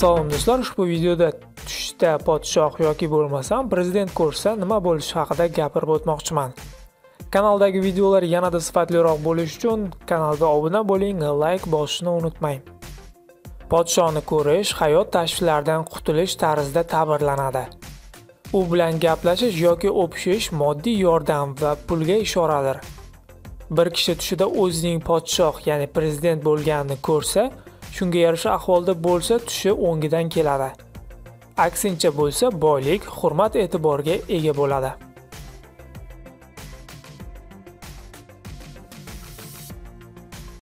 Assalom do'stlar, ushbu videoda tushda podshoh yoki bo'lmasam prezident ko'rsa nima bo'lishi haqida gapirib o'tmoqchiman. Kanaldagi videolar yanada sifatliroq bo'lishi uchun kanalga obuna bo'ling, like bosishni unutmang. Podshohni ko'rish hayot tashvishlaridan qutulish tarzida ta'birlanadi. U bilan gaplashish yoki o'pishish moddiy yordam va pulga ishoradir. Bir kishi tushida o'zining podshoh, ya'ni prezident bo'lganini ko'rsa, shunga yarasha ahvolda bo'lsa, tushi o'ngidan keladi. Aksincha bo'lsa, boylik, hurmat, e'tiborga ega bo'ladi.